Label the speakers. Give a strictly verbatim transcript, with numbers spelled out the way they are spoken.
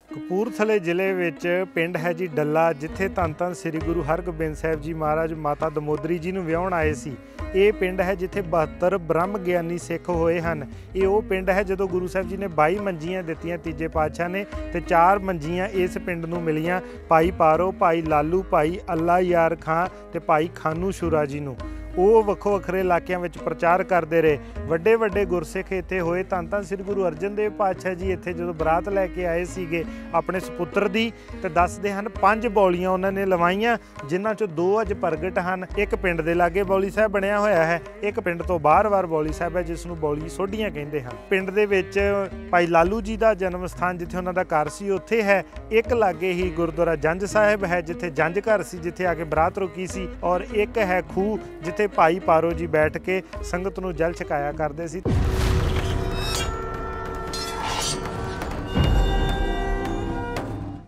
Speaker 1: ਕਪੂਰਥਲੇ ਜ਼ਿਲ੍ਹੇ ਵਿੱਚ ਪਿੰਡ ਹੈ ਜੀ ਡੱਲਾ, ਜਿੱਥੇ ਧੰਨ ਧੰਨ ਸ੍ਰੀ ਗੁਰੂ ਹਰਗੋਬਿੰਦ ਸਾਹਿਬ ਜੀ ਮਹਾਰਾਜ ਮਾਤਾ ਦਮੋਦਰੀ ਜੀ ਨੂੰ ਵਿਆਹੁਣ ਆਏ ਸੀ। ਇਹ ਪਿੰਡ ਹੈ ਜਿੱਥੇ ਬਹੱਤਰ ਬ੍ਰਹਮ ਗਿਆਨੀ ਸਿੱਖ ਹੋਏ ਹਨ। ਇਹ ਉਹ ਪਿੰਡ ਹੈ ਜਦੋਂ ਗੁਰੂ ਸਾਹਿਬ ਜੀ ਨੇ ਬਾਈ ਮੰਜੀਆਂ ਦਿੱਤੀਆਂ ਤੀਜੇ ਪਾਤਸ਼ਾਹ ਨੇ, ਤੇ ਚਾਰ ਮੰਜੀਆਂ ਇਸ ਪਿੰਡ ਨੂੰ ਮਿਲੀਆਂ ਭਾਈ ਪਾਰੋ, ਭਾਈ ਲਾਲੂ, ਭਾਈ ਅੱਲਾ ਯਾਰ ਖਾਂ ਤੇ ਭਾਈ ਖਾਨੂ ਸ਼ੂਰਾ ਜੀ ਨੂੰ। ਉਹ ਵੱਖੋ ਵੱਖਰੇ ਇਲਾਕਿਆਂ ਵਿੱਚ ਪ੍ਰਚਾਰ ਕਰਦੇ ਰਹੇ। ਵੱਡੇ ਵੱਡੇ ਗੁਰਸਿੱਖ ਇੱਥੇ ਹੋਏ। ਧੰਨ ਧੰਨ ਸ੍ਰੀ ਗੁਰੂ ਅਰਜਨ ਦੇਵ ਪਾਤਸ਼ਾਹ ਜੀ ਇੱਥੇ ਜਦੋਂ ਬਰਾਤ ਲੈ ਕੇ ਆਏ ਸੀਗੇ ਆਪਣੇ ਸਪੁੱਤਰ ਦੀ, ਤੇ ਦੱਸਦੇ ਹਨ ਪੰਜ ਬੌਲੀਆਂ ਉਹਨਾਂ ਨੇ ਲਵਾਈਆਂ, ਜਿਨ੍ਹਾਂ 'ਚੋਂ ਦੋ ਅੱਜ ਪ੍ਰਗਟ ਹਨ। ਇੱਕ ਪਿੰਡ ਦੇ ਲਾਗੇ ਬੌਲੀ ਸਾਹਿਬ ਬਣਿਆ ਹੋਇਆ ਹੈ, ਇੱਕ ਪਿੰਡ ਤੋਂ ਬਾਹਰ-ਬਾਹਰ ਬੌਲੀ ਸਾਹਿਬ ਹੈ, ਜਿਸ ਨੂੰ ਬੌਲੀ ਸੋਢੀਆਂ ਕਹਿੰਦੇ ਹਨ। ਪਿੰਡ ਦੇ ਵਿੱਚ ਭਾਈ ਲਾਲੂ ਜੀ ਦਾ ਜਨਮ ਸਥਾਨ ਜਿੱਥੇ ਉਹਨਾਂ ਦਾ ਘਰ ਸੀ ਉੱਥੇ ਹੈ। ਇੱਕ ਲਾਗੇ ਹੀ ਗੁਰਦੁਆਰਾ ਜੰਝ ਸਾਹਿਬ ਹੈ, ਜਿੱਥੇ ਜੰਝ ਘਰ ਸੀ, ਜਿੱਥੇ ਆ ਕੇ ਬਰਾਤ ਰੁਕੀ ਸੀ। ਔਰ ਇੱਕ ਹੈ ਖੂਹ, ਜਿੱਥੇ ਭਾਈ ਪਾਰੋ ਜੀ ਬੈਠ ਕੇ ਸੰਗਤ ਨੂੰ ਜਲ ਛਕਾਇਆ ਕਰਦੇ ਸੀ।